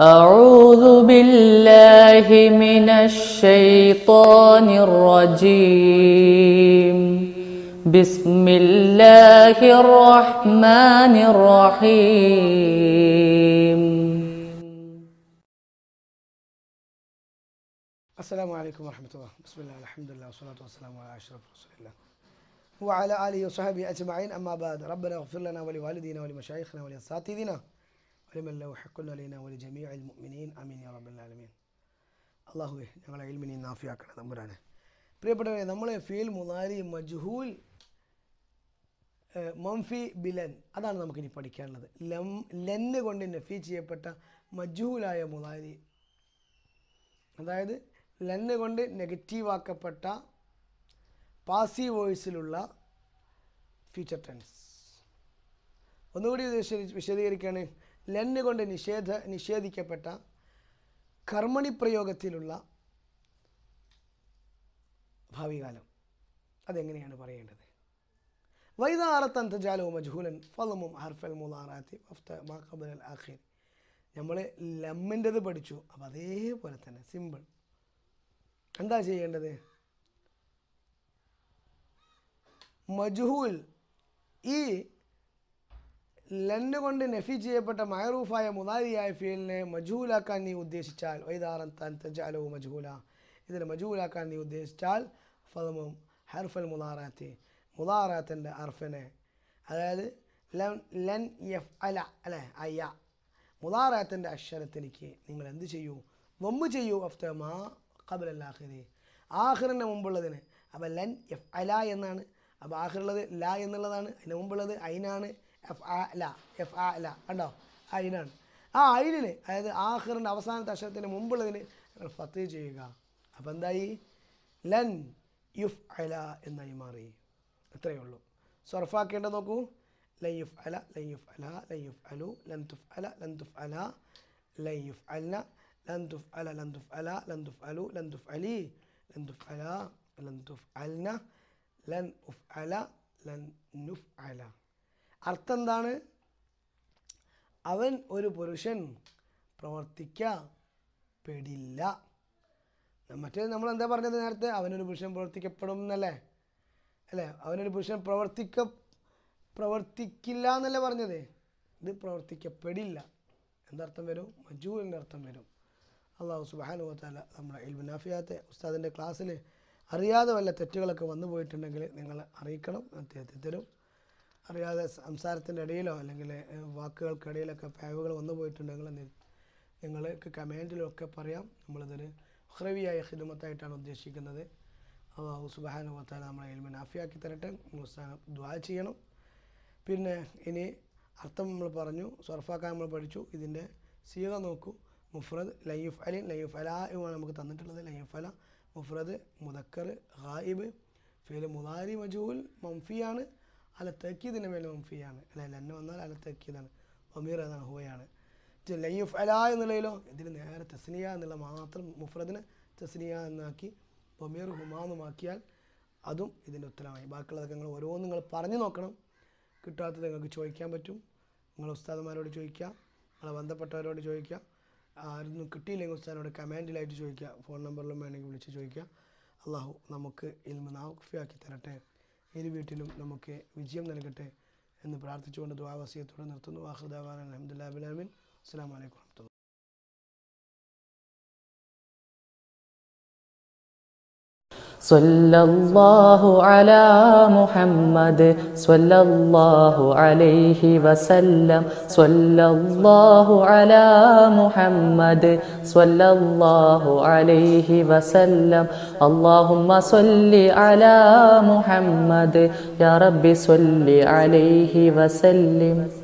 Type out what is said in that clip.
أعوذ بالله من الشيطان الرجيم بسم الله الرحمن الرحيم. السلام عليكم ورحمة الله. بسم الله الحمد لله والصلاة والسلام على أشرف رسول الله وعلى آله وصحبه أجمعين. أما بعد، ربنا اغفر لنا ولوالدينا ولمشايخنا ولأساتذتنا ولمن له حق علينا ولجميع المؤمنين آمين يا رب العالمين. അള്ളാഹുവേ, ഞങ്ങളെ ഇൽമിനെ നാഫിയാക്കണം തമ്പുരാനെ. പ്രിയപ്പെട്ടവരെ, നമ്മളെ ഫീൽ മുദാരി മജ്ഹൂൽ മംഫി ബിലൻ, അതാണ് നമുക്കിനി പഠിക്കാനുള്ളത്. ലെന്ന് കൊണ്ട് നഫി ചെയ്യപ്പെട്ട മജ്ഹൂലായ മുദാരി, അതായത് ലെന്ന് കൊണ്ട് നെഗറ്റീവാക്കപ്പെട്ട പാസീവ് വോയിസിലുള്ള ഫ്യൂച്ചർ ടെൻസ്. ഒന്നുകൂടി വിശദീകരിക്കുകയാണ്. ലെന്ന് കൊണ്ട് നിഷേധിക്കപ്പെട്ട കർമ്മണി പ്രയോഗത്തിലുള്ള ഭാവികാലം അതെങ്ങനെയാണ് പറയേണ്ടത്? വൈദാ അറദത അൻ തജഅലഹു മജ്ഹൂലൻ ഫളമും ഹർഫൽ മുളാറാത്തി വഫ്ത മാ ഖബലൽ ആഖിർ. നമ്മൾ ലമ്മിൻ്റെത് പഠിച്ചു. അപ്പം അതേപോലെ തന്നെ സിമ്പിൾ. എന്താ ചെയ്യേണ്ടത്? മജ്ഹൂൽ, ഈ ലന്ന് കൊണ്ട് നഫി ചെയ്യപ്പെട്ട മഅറൂഫായ മുദാരിയായ ഫീലിനെ മജ്ഹൂലാക്കാൻ നീ ഉദ്ദേശിച്ചാൽ, വൈദാ അറദത അൻ തജഅലഹു മജ്ഹൂല, ഇതിനെ മജ്ഹൂലാക്കാൻ നീ ഉദ്ദേശിച്ചാൽ ഫളമും ഹർഫൽ മുളാറാത്തി, മുളാറാത്തിൻ്റെ ഹർഫിനെ, അതായത് ലൻ യഫ്അല അല്ലേ, അയ്യ, മുളാറാത്തിൻ്റെ അക്ഷരത്തിലേക്ക് നിങ്ങൾ എന്ത് ചെയ്യൂ? വമ്മ് ചെയ്യൂ. അഫ്ത മാ ഖബലൽ ആഖിരി, ആഖിറിൻ്റെ മുമ്പുള്ളതിന്. അപ്പോൾ ലൻ യഫ്അല എന്നാണ്. അപ്പോൾ ആഖിറുള്ളത് ല എന്നുള്ളതാണ്. അതിന് മുമ്പുള്ളത് ഐനാണ്. എഫ് കണ്ടോ, ഐനാണ്. ആ ഐനിന്, അതായത് ആഖിറിൻ്റെ അവസാനത്തെ അക്ഷരത്തിന് മുമ്പുള്ളതിന് ഫത്ത് ചെയ്യുക. അപ്പം എന്തായി? ലൻ യുഫ്അല എന്നായി മാറി. അത്രയേ ഉള്ളൂ. സർഫാക്കേണ്ടത് നോക്കൂ. ലൻ യുഫ്അല, ലൻ യുഫ്അല, ലൻ യുഫ്അലു, ലൻ തുഫ്അല, ലൻ തുഫ്അല, ലൻ യുഫ്അൽന, ലൻ തുഫ്അല, ലൻ തുഫ്അല, ലൻ തുഫ്അലു, ലൻ തുഫ്അലി, ലൻ തുഫ്അല, ലൻ തുഫ്അൽന, ലൻ ഉഫ്അല, ലൻ നുഫ്അല. അർത്ഥം എന്താണ്? അവൻ ഒരു പുരുഷൻ പ്രവർത്തിക്കപ്പെടില്ല. മറ്റേ നമ്മൾ എന്താ പറഞ്ഞത് നേരത്തെ? അവനൊരു പുരുഷൻ പ്രവർത്തിക്കപ്പെടും എന്നല്ലേ? അല്ലേ? അവനൊരു പുരുഷൻ പ്രവർത്തിക്കില്ല എന്നല്ലേ പറഞ്ഞത്? ഇത് പ്രവർത്തിക്കപ്പെടില്ല. എന്തർത്ഥം വരും? മജ്ഹൂലിൻ്റെ അർത്ഥം വരും. അല്ലാഹു സുബ്ഹാനഹു വ തആല നമ്മുടെ ഇൽമു നാഫിയാത്തെ ഉസ്താദിൻ്റെ ക്ലാസ്സിൽ അറിയാതെ വല്ല തെറ്റുകളൊക്കെ വന്നു പോയിട്ടുണ്ടെങ്കിൽ നിങ്ങൾ അറിയിക്കണം, അദ്ദേഹത്തെ തരും. അറിയാതെ സംസാരത്തിൻ്റെ ഇടയിലോ അല്ലെങ്കിൽ വാക്കുകൾക്കിടയിലൊക്കെ പാവുകൾ വന്നു പോയിട്ടുണ്ടെങ്കിൽ നിങ്ങൾക്ക് കമൻറ്റിലൊക്കെ പറയാം. നമ്മളിതൊരു ഉഖ്റവിയായ ഖിദ്മത്തായിട്ടാണ് ഉദ്ദേശിക്കുന്നത്. അല്ലാഹു സുബ്ഹാനഹു വ തആല നമ്മളെ ഇൽമു നാഫിയാക്കി തരട്ടെ. നിങ്ങൾ ദുആ ചെയ്യണം. പിന്നെ ഇനി അർത്ഥം നമ്മൾ പറഞ്ഞു, സർഫാക്കാൻ നമ്മൾ പഠിച്ചു. ഇതിൻ്റെ സീഗ നോക്കൂ. മുഫ്രദ് ലൻ യുഫ്അലിൻ, ലൻ യുഫ്അലായുമാണ് നമുക്ക് തന്നിട്ടുള്ളത്. ലൻ യുഫ്അല മുഫ്രദ് മുദക്കർ ഗായിബ് ഫീൽ മുദാരി മജ്ഹൂൽ മംഫിയാണ്. അല തഅക്കീദിന് മേലെ മംഫിയാണ്. അല്ലെ, ലന്ന് വന്നാൽ അല തഅക്കീദാണ്. വമീർ എന്നാണ്, ഹുവയാണ്. ലൻ യുഫ്അല എന്നുള്ളതിലോ ഇതിന് നേരെ തസ്നിയ എന്നുള്ള മാത്രം മുഫ്രദിനെ തസ്നിയ എന്നാക്കി വമീർ ഹുമാന്നുമാക്കിയാൽ അതും ഇതിൻ്റെ ഉത്തരമായി. ബാക്കിയുള്ളതൊക്കെ നിങ്ങൾ ഓരോന്നും നിങ്ങൾ പറഞ്ഞു നോക്കണം. കിട്ടാത്തത് നിങ്ങൾക്ക് ചോദിക്കാൻ പറ്റും. നിങ്ങൾ ഉസ്താദന്മാരോട് ചോദിക്കുക, നിങ്ങളെ ബന്ധപ്പെട്ടവരോട് ചോദിക്കുക. ആരൊന്നും കിട്ടിയില്ലെങ്കിൽ ഉസ്താദിനോട് കമൻറ്റിലായിട്ട് ചോദിക്കുക. ഫോൺ നമ്പറിലും വേണമെങ്കിൽ വിളിച്ച് ചോദിക്കുക. അള്ളാഹു നമുക്ക് ഇൽമു നാഫിയാക്കി തരട്ടെ. ഇരു വീട്ടിലും നമുക്ക് വിജയം നൽകട്ടെ എന്ന് പ്രാർത്ഥിച്ചുകൊണ്ട് ദുആ വസിയത്തോടെ നിർത്തുന്നു. ആഖിറു ദഅവാന അൽഹംദുലില്ലാഹി റബ്ബിൽ ആലമീൻ. അസ്സലാമു അലൈക്കും വറഹ്മത്തുള്ളാഹി. സല്ലല്ലാഹു അലാ മുഹമ്മദ് സല്ലല്ലാഹു അലൈഹി വസല്ലം. സല്ലല്ലാഹു അലാ മുഹമ്മദ് സല്ലല്ലാഹു അലൈഹി വസല്ലം. അല്ലാഹുമ്മ സല്ലി അലാ മുഹമ്മദ് യാ റബ്ബി സല്ലി അലൈഹി വസല്ലം.